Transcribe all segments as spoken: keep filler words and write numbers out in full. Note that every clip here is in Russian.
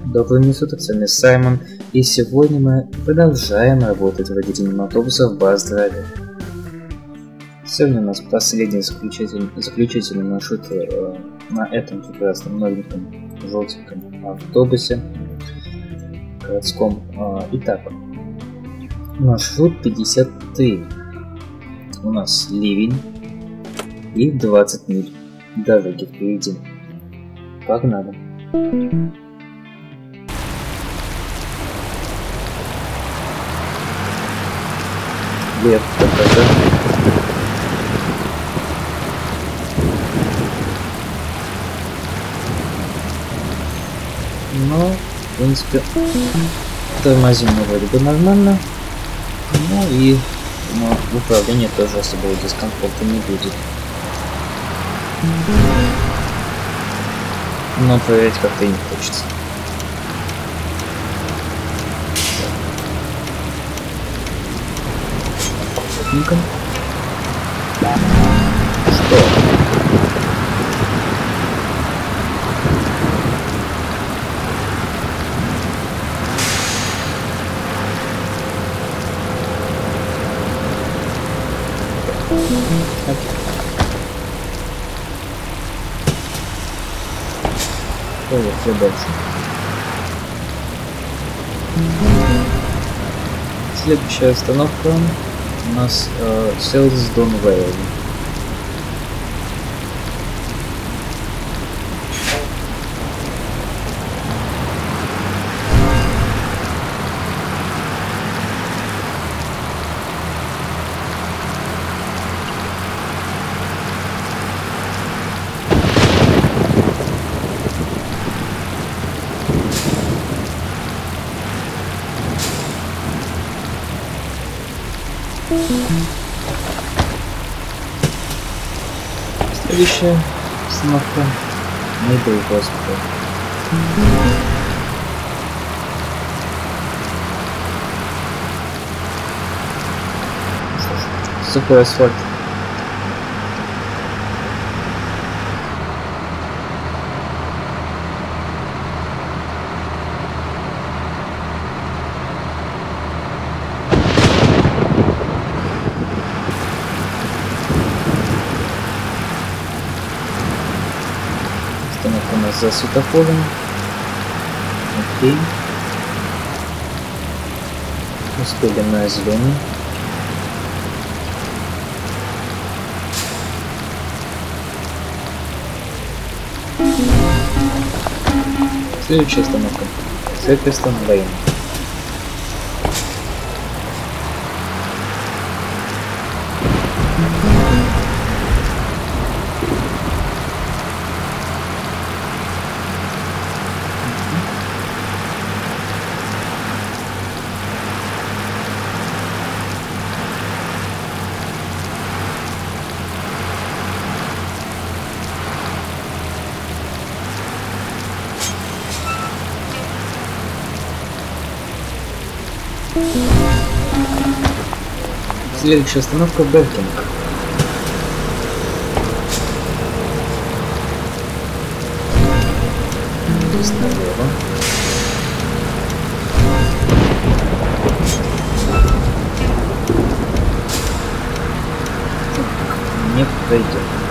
Добрый день, суток, с вами Саймон, и сегодня мы продолжаем работать водителем автобусов Bus-Driver. Сегодня у нас последний заключительный, заключительный маршрут э, на этом прекрасном новеньком желтеньком автобусе городском. Э, итак, маршрут пятьдесят три. У нас ливень и двадцать миль дороги впереди. Погнали. Лев, покажи. Ну, в принципе, тормозим мы вроде бы нормально. Ну и ну, управление тоже особого дискомфорта не будет. Но проверять как-то и не хочется. Что? Поехали дальше. Следующая остановка у нас э, Селсдон Вейл. Следующая остановка Мейбл Госпиталь. Сухой асфальт. Остановка у нас за светофором. Окей. Успели на зеленый. Следующая остановка. Сэквестон Лейн. Следующая остановка Беркинг. Здесь налево. Не пройдет.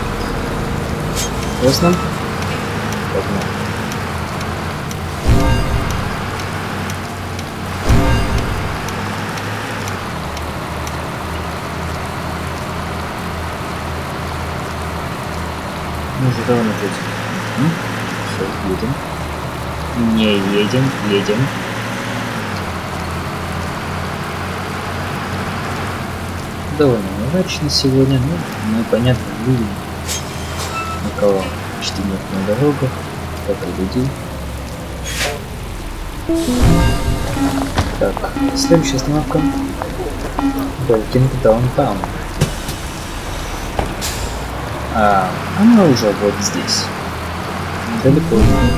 Ясно? Погнали. Мы же давно едем. Все, едем. Не едем, едем. Довольно мрачно сегодня, ну, ну понятно, люди. Никого почти нет на дорогах, как и людей. Так, следующая остановка. Беркинг Даунтаун. А, она уже вот здесь. Далеко.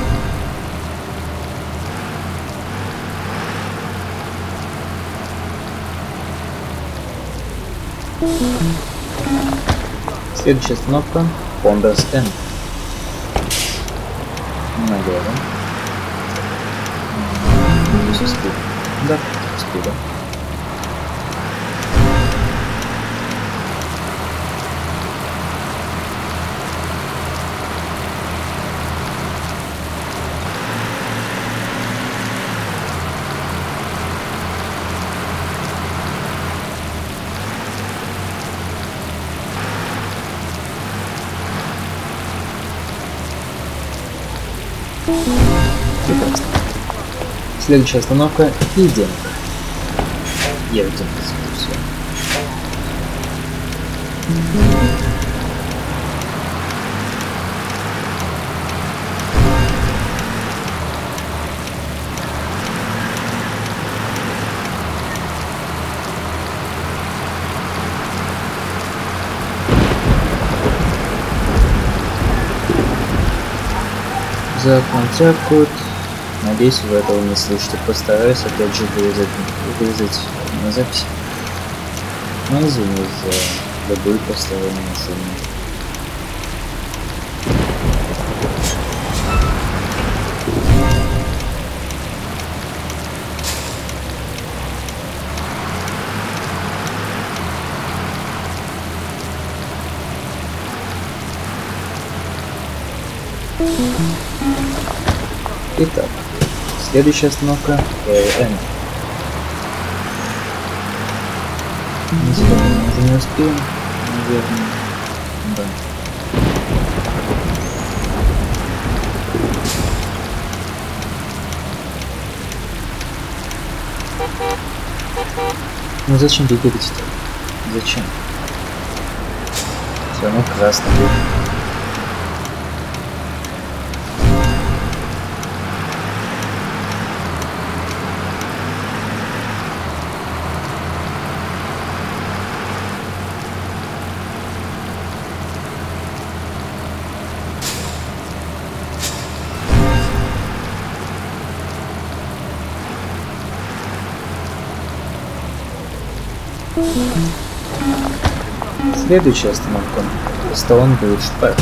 Следующая остановка Founders End. Налево. успею. Да, успею, да. Прекрасно. Следующая остановка — Евденко. Евденко, все. За концерт. Надеюсь, вы этого не слышите. Постараюсь опять же вырезать, вырезать на записи. Но извините за любые посторонние шумы. Итак, следующая остановка — эр эн. Зеленый мы уже не успеем, наверное. Да. Ну зачем бегать-то? Зачем? Все равно красный бег. Следующая остановка — Стоунбридж Парк.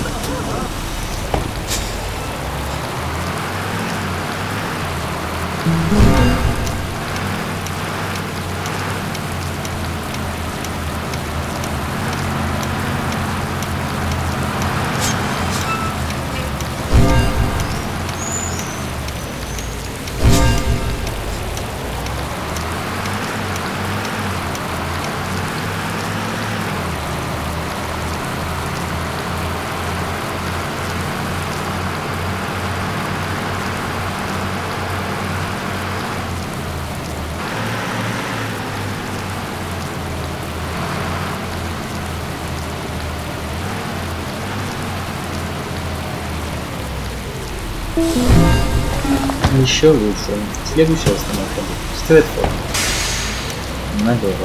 Еще лучше. Следующая остановка — Стрэдфорд. На гору.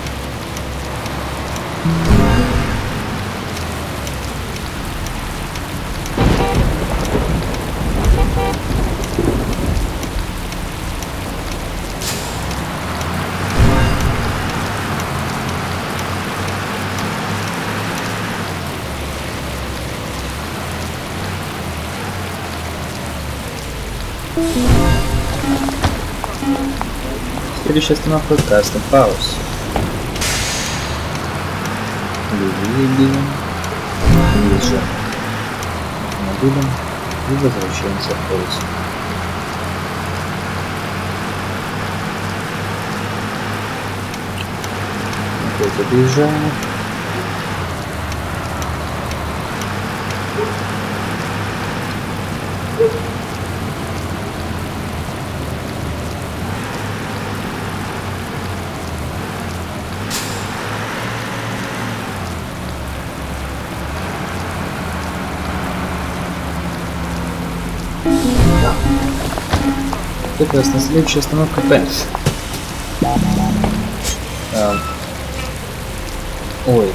Следующая остановка — Кастом Хаус. Выезжаем автомобилем и возвращаемся в поезд. Опять объезжаем. Прекрасно. Следующая остановка — Пенс. А, ой.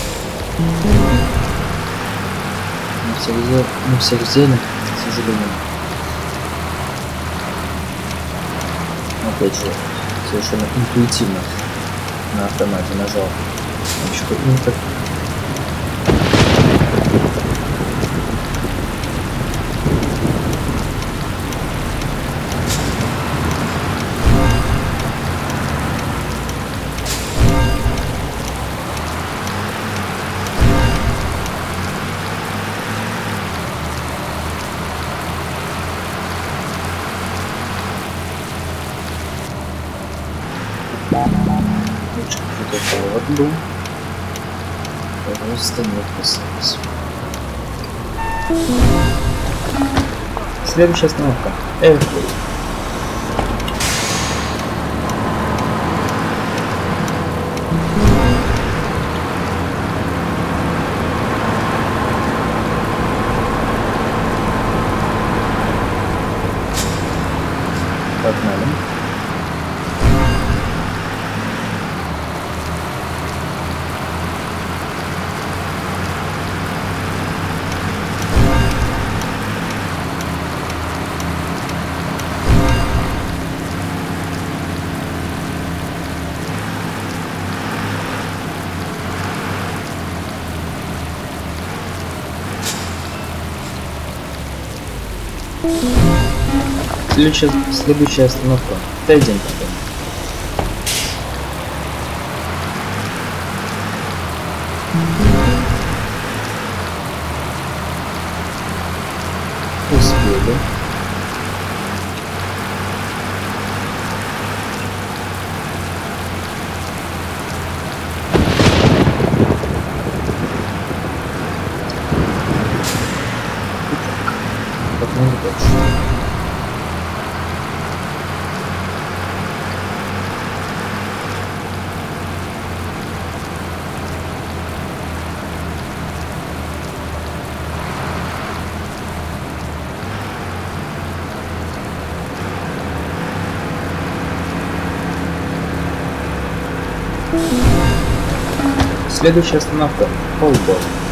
Мы всех взяли, мы всех взяли, к сожалению. Опять же, совершенно интуитивно на автомате нажал. Значит, ну, так. Немножечко крутой повод был. Просто не вписались. Следующая остановка. Эркуль. Погнали. Следующая, следующая остановка. Тайдинг. Успели. Итак, погнали дальше. Следующая остановка — Холбол.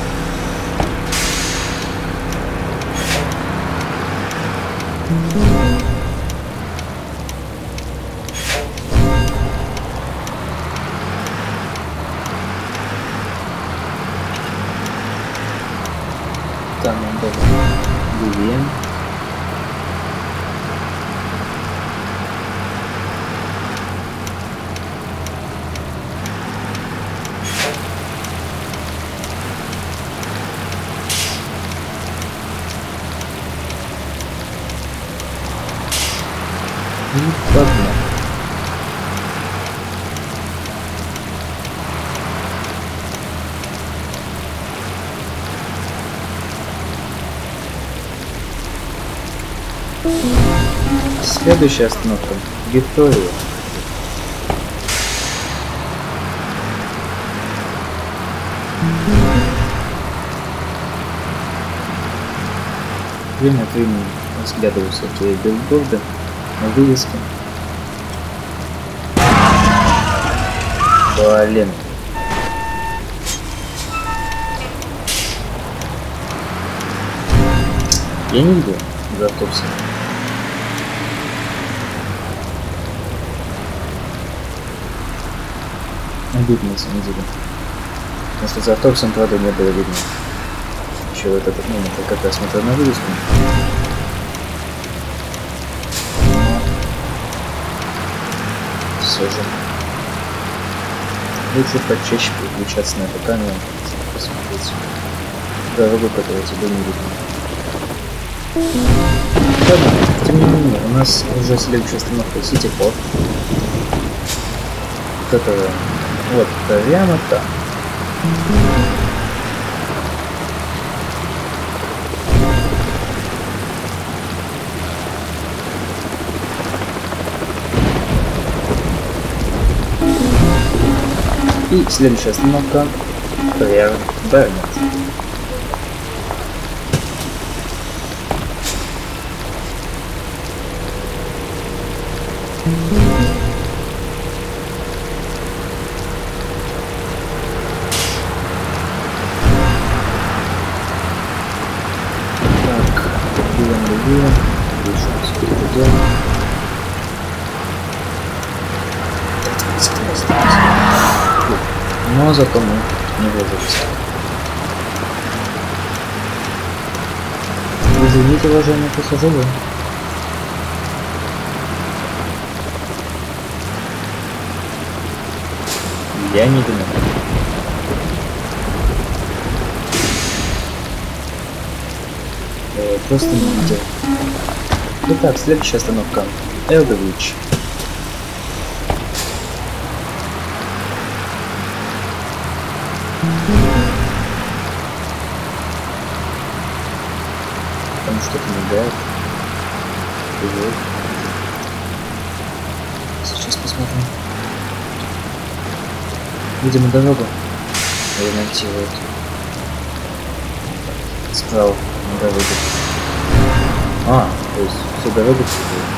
Там он был Вивиен. И одна. Следующая остановка — Виктория. Время от времени разглядываю всякие билборды на вывеске. Блин. Я не иду за автобусом. Обидно, на самом деле. Если за автобусом, правда, не было видно. Еще в этот момент я как раз смотрел на вывеску. Все же лучше почаще переключаться на эту камеру, посмотреть дорогу, которую тебе не видно. Ладно, тем не менее, у нас уже следующая остановка Сити Порт, которая вот прямо там. И следующая остановка — Рэр Бернет. Так, делаем ревью, видишь, что это делаем. Но зато мы не вложились. Извините, уважаемые пассажиры. Я не виноват. Э, просто не видел. Итак, следующая остановка — Элдович. Там что-то мигает. Привет. Сейчас посмотрим. Видимо, дорогу ремонтируют. Справа на дороге. А, то есть всю дорогу чувствует.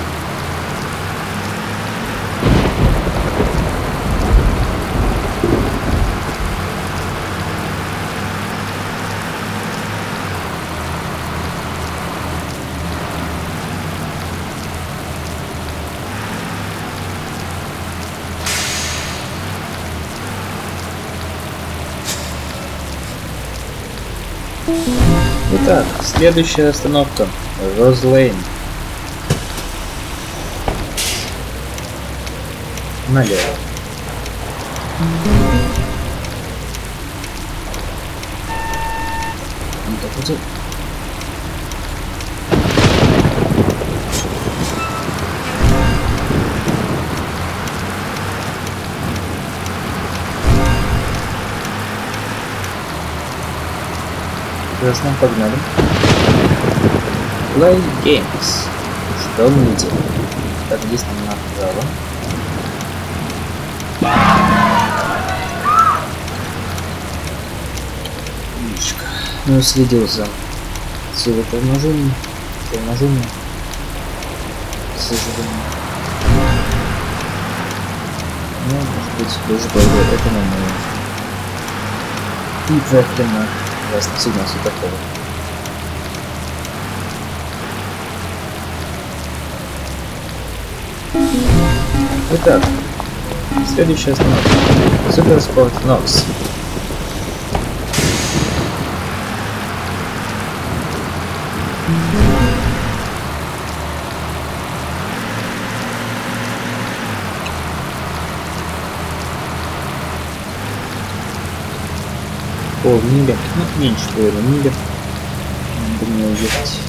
Итак, следующая остановка Роз Лейн. Налево. Вот так вот. Прекрасно, погнали. Play Games. Что мы делаем? Так, здесь нам направо. Умничка. Ну, следил за целым торможением. Торможением. К сожалению. Ну, может быть, тоже пойду это на мою. И проехали на красный сигнал светофора. Итак, следующая остановка. Суперспорт Нокс. Пол мили, ну меньше половины мили. Надо мне уехать.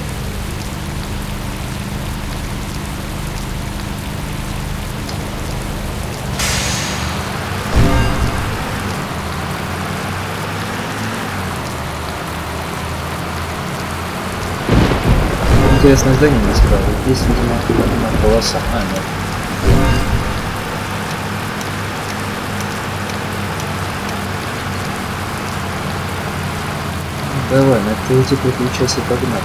Интересное здание не справа. Здесь, видимо, одна полоса. А, нет. Давай, на третий переключайся, погнали.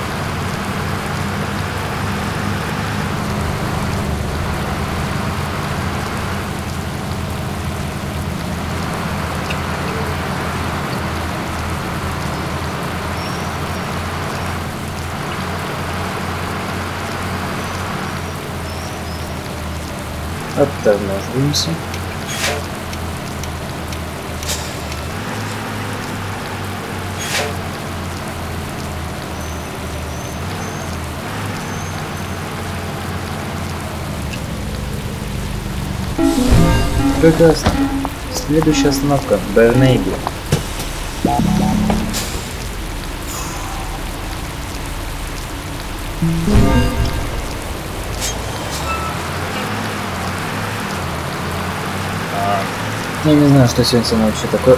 Оттормаживаемся. Прекрасно. Следующая остановка Бернейби. Я не знаю, что сегодня со мной вообще такое.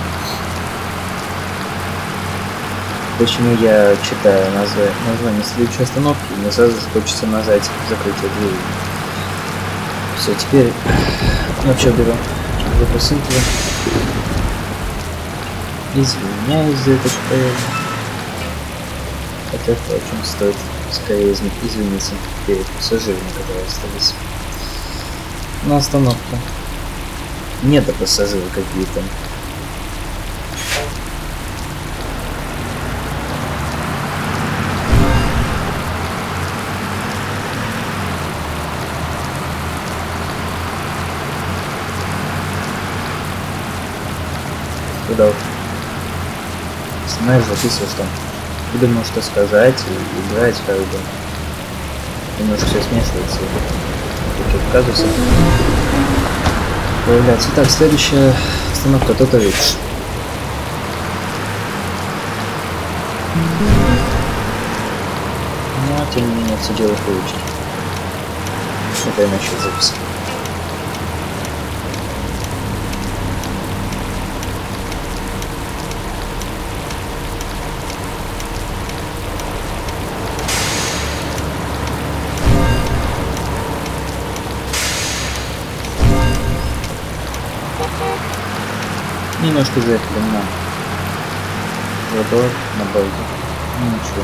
Почему я читаю название, название следующей остановки, и мне сразу хочется нажать закрытие двери. Все, теперь вообще беру выпуск интро. Извиняюсь за это, что я... Хотя, впрочем, стоит скорее извиниться перед пассажирами, которые остались на остановке. Нет, пассажиры какие-то. Куда уж? Знаешь, записываешь там. Ты думаешь, что сказать и играть как бы. Немножко все смешивается. Такие казусы появляются. Итак, следующая остановка Тотович. Но тем не менее все дело в привычке. Это я насчет записи. Немножко заехали на водор, на балду. Ну ничего.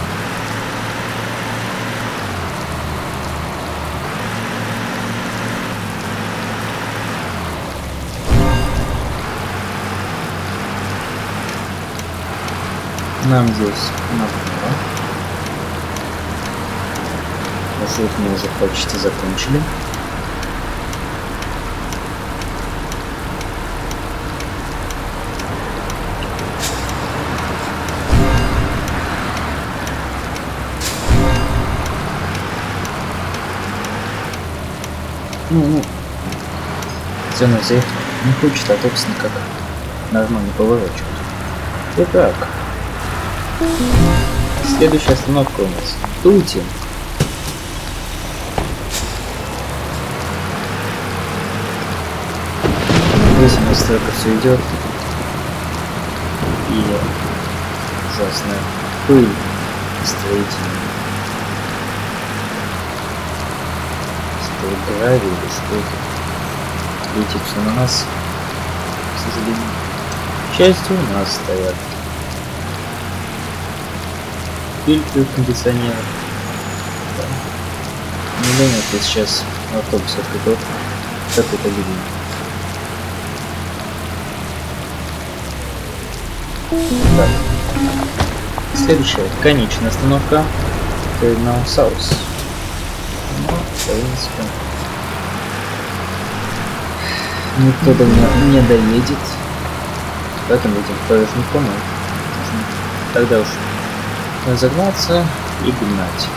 Нам здесь направо. Маршрут мы уже почти закончили. Ну, ну, зона заехала. Не хочет, а собственно как нормально поворачивать. Итак, следующая остановка у нас Тути. Здесь у нас только все идет. И ужасная пыль строительная. Гравий или что это летит все на нас, к сожалению. К счастью, у нас стоят фильтры кондиционеров. Да. Не думаю, что сейчас автобус открыт, как это видно. Так. Следующая конечная остановка Terminal South. Ну, в принципе, никто до меня не доедет, поэтому этим тоже не помню. Тогда уж разогнаться и гнать.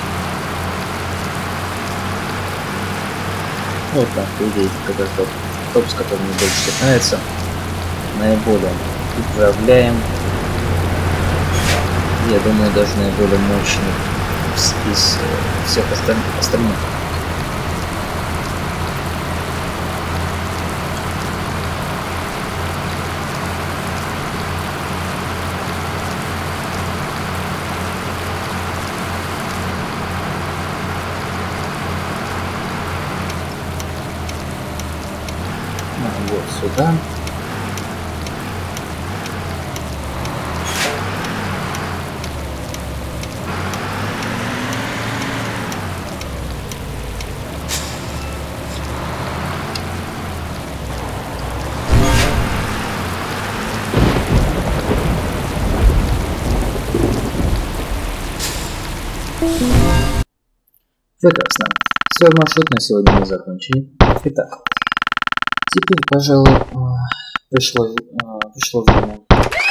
Вот так, по идее, это тот автобус, который мне больше всех нравится, наиболее управляем. Я думаю, даже наиболее мощный из, из всех остальных. остальных. Ну, вот сюда. Прекрасно. Свой маршрут на сегодня мы закончили. Итак, теперь, пожалуй, пришло, пришло время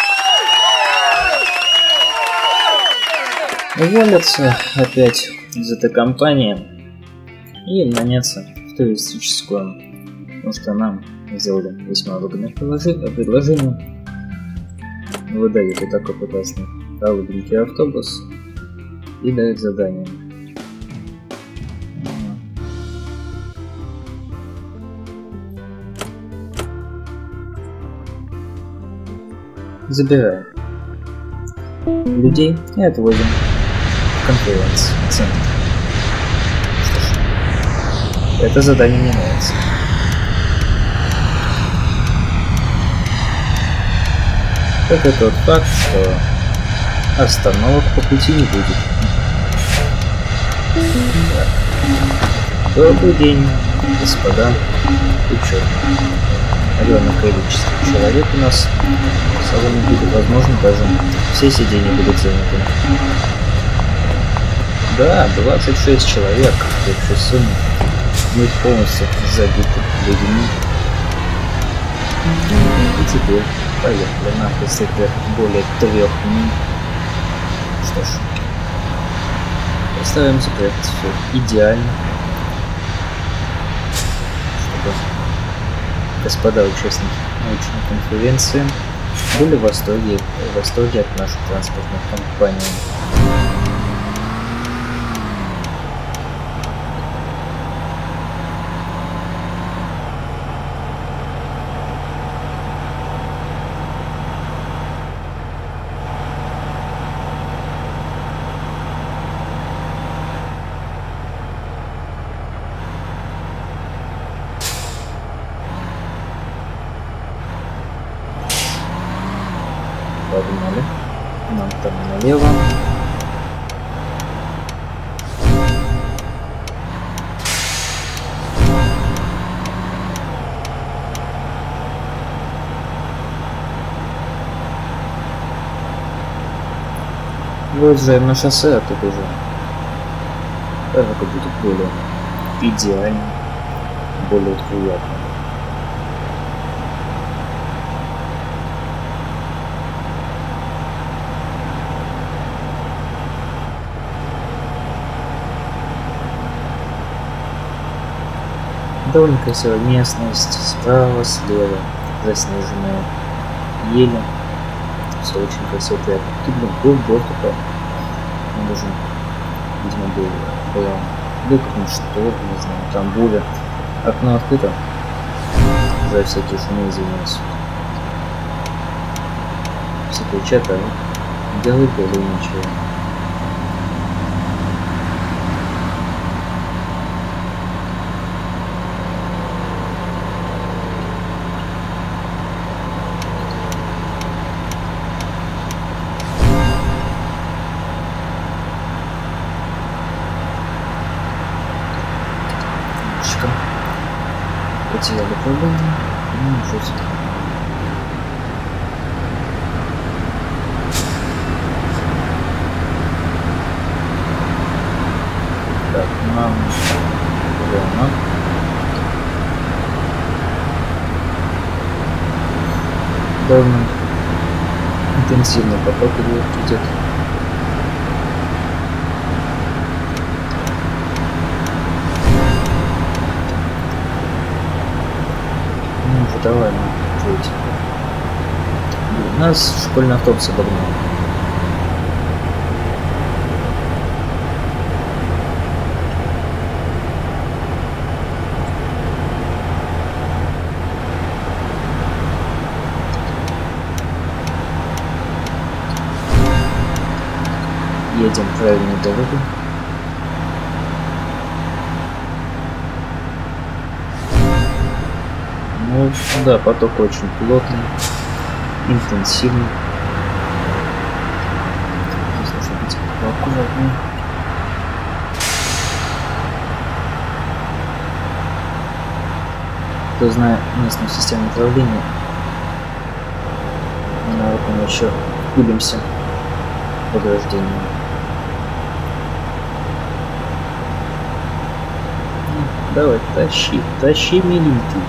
уволиться опять из этой компании и наняться в туристическую, потому что нам сделали весьма выгодное предложение. Выдают вот такой прекрасный голубенький автобус и дают задание. Забираем людей и отвозим в конференц-центр. Что ж, это задание мне нравится. Как и тот факт, что остановок по пути не будет. Добрый день, господа ученые. Огромное количество человек у нас в салоне будет, возможно, даже все сиденья будут заняты. Да, двадцать шесть человек в общей сумме будет полностью забиты людьми. И теперь поехали. Нам предстоит более трех дней. Что ж, постараемся проехать все идеально, чтобы господа участники научной конференции были в восторге, в восторге от нашей транспортной компании. Погнали. Нам там налево. Выезжаем на шоссе, а тут уже это будет более идеально, более приятно. Довольно красивая местность, справа, слева, заснеженные ели. Все очень красиво, приятно. Тут был год такой. Он даже, видимо, был, была, был какой-нибудь шторм, не знаю, там буря. Окно открыто. За всякие шумы извиняюсь. Все кричат, а делай было ничего. Потеряли проблему, ну ничего себе. Так, нам прямо. Довольно интенсивный поток идет. Давай, жить. Нас школьный автобус обогнал. Едем правильной дорогой. Ну да, поток очень плотный, интенсивный. Здесь нужно быть поаккуратнее. Кто знает местную систему управления, мы на этом еще кубимся под рождением. Давай, тащи, тащи, миленький.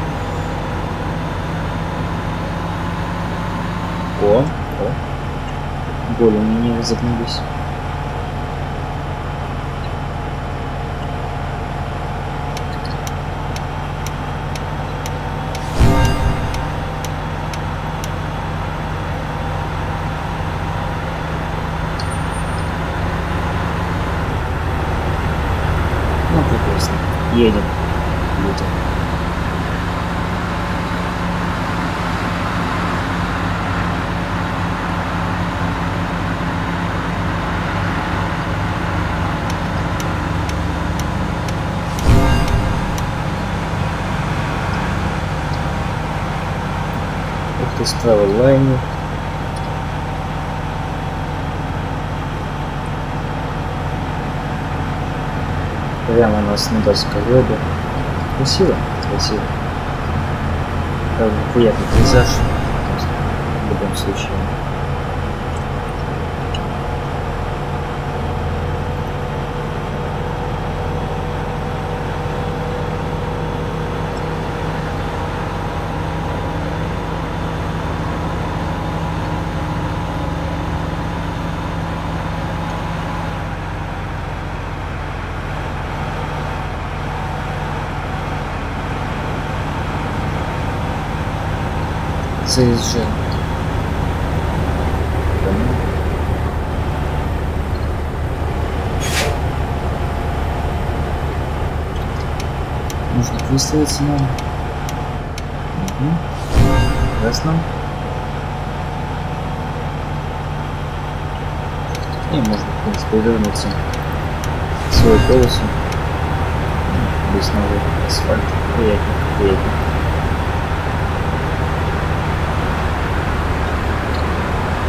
О, о, более-менее разогнулись. Ну, прекрасно. Едем. Едем. Справа лайнер. Прямо у нас на досководе. Красиво, красиво. Приятный пейзаж в любом случае. Заезжаем. Нужно выставиться нам. Угу. Ясно. И можно, в принципе, вернуться в свою полосу. Здесь новый асфальт. Приятненько, приятненько.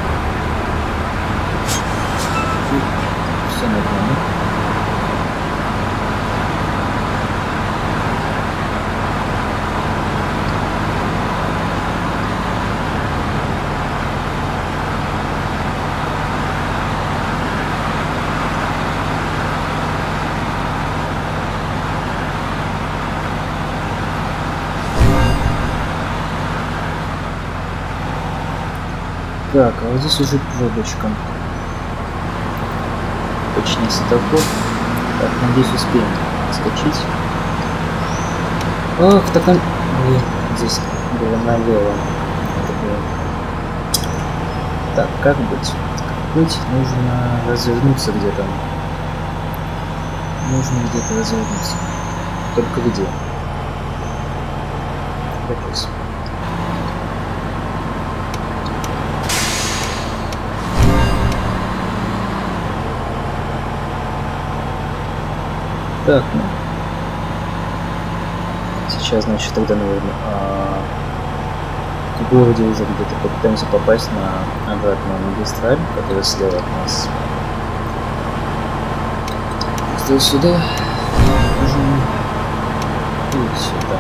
Так, а вот здесь уже пробочка. Точнее, светофор. Так, надеюсь, успеем скачать. Ох, так он... Ой, здесь было налево. Так, как быть? Как быть? Нужно развернуться где-то. Нужно где-то развернуться. Только где? Вопрос. Так, ну. Сейчас, значит, тогда, наверное, а... в городе уже где-то попытаемся попасть на обратную магистраль, которая слева от нас. Здесь сюда. И сюда.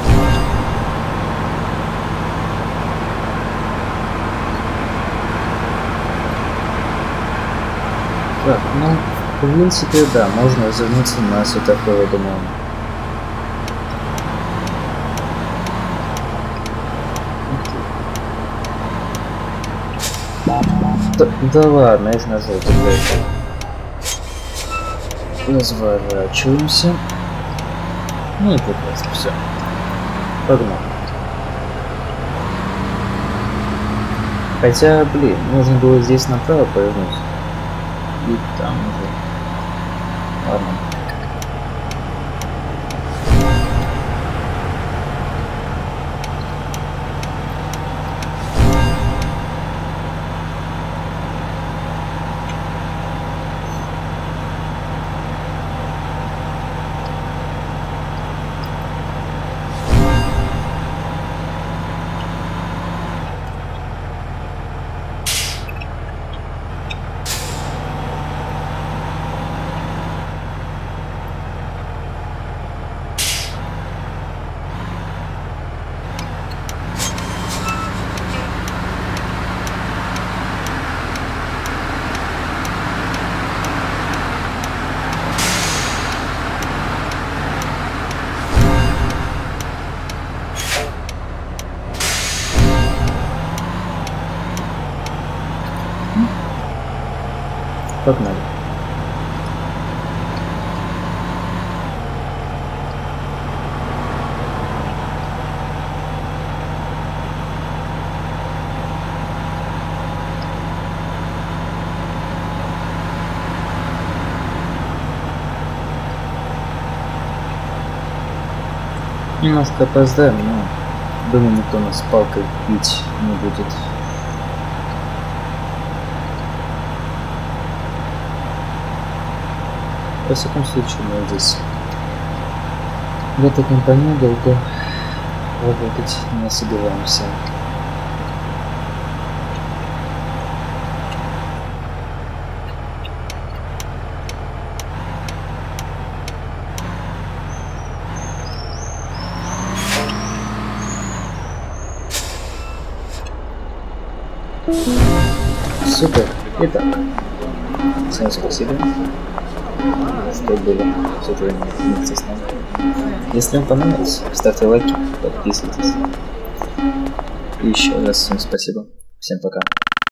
Так, ну, в принципе, да, можно развернуться на светофоре, думаю. Да, да ладно, я же назвал тогда это. Разворачиваемся. Ну и прекрасно, все. Погнали. Хотя, блин, нужно было здесь направо повернуть. И там уже. Ладно. Погнали. Немножко опоздаем, но думаю, никто нас палкой бить не будет. Во всяком случае, мы здесь в этой компании долго работать не собираемся. Супер. Итак, всем спасибо, что были все же вместе с нами. Если вам понравилось, ставьте лайки, подписывайтесь. И еще раз всем спасибо. Всем пока.